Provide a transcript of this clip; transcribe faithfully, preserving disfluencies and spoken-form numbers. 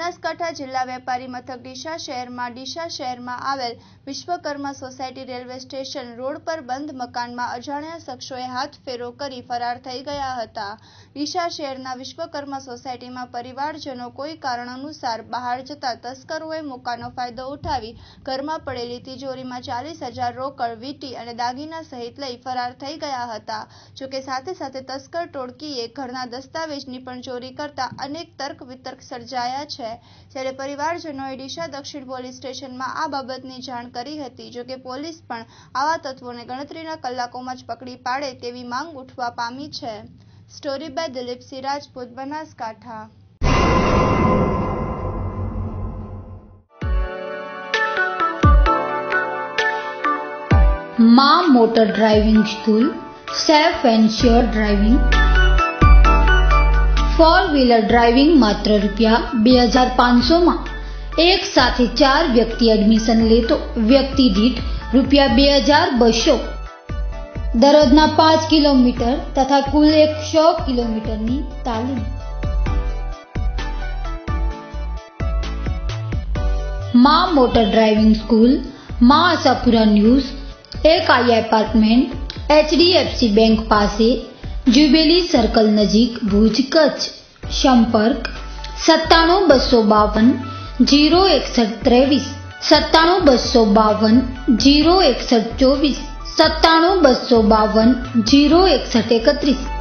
બનાसकांठा जिल्ला वेपारी मथक डीसा शहर में डीसा शहर में आवेल Vishwakarma society railway station road पर बंद मकान में अजाण्या शख्सोए हाथ फेरो करी फरार थई गया हता। डीसा शहरना विश्वकर्मा सोसायटी में परिवारजनों कोई कारणनुसार बहार जता तस्करोए मौकानो फायदो उठावी घर में पड़ेली तिजोरी में चालीस हजार रोकड़ वीटी और दागीना सहित लई फरार थई गया हता। जो के साथे साथे तस्कर टोळकीए घरना दस्तावेजनी पण चोरी करता अनेक तर्क वितर्क सर्जाया है। त्यारे परिवारजनोए डीसा दक्षिण पोलीस स्टेशन में आ बाबतनी जाण करी हती। जो के पोलीस पण आवा तत्वोने गणतरीना कलाकोमां ज पकड़ी पाड़े तेवी मांग उठवा पामी छे। Story by Dilip Singh Rajput, Banaskantha. Maa motor driving school, safe and sure driving, four wheeler driving मात्र रूपिया बे हजार पांच सौ में एक साथ चार व्यक्ति एडमिशन ले तो व्यक्ति दीठ रूपिया बे हजार बसो दररोजना पांच किलोमीटर तथा कुल एक सौ किलोमीटर की तालीम। मां मोटर ड्राइविंग स्कूल, मां आशापुरा न्यूज, एक आई एपार्टमेंट, एचडीएफसी बैंक पासे, जुबेली सर्कल नजीक, भुज, कच्छ। संपर्क सत्ताणु बसो बावन जीरो एकसठ त्रेवीस, सत्ताणु बसो बावन जीरो एकसठ चौबीस, सत्ताणु बसो बावन जीरो एकसठ एकत्रीस।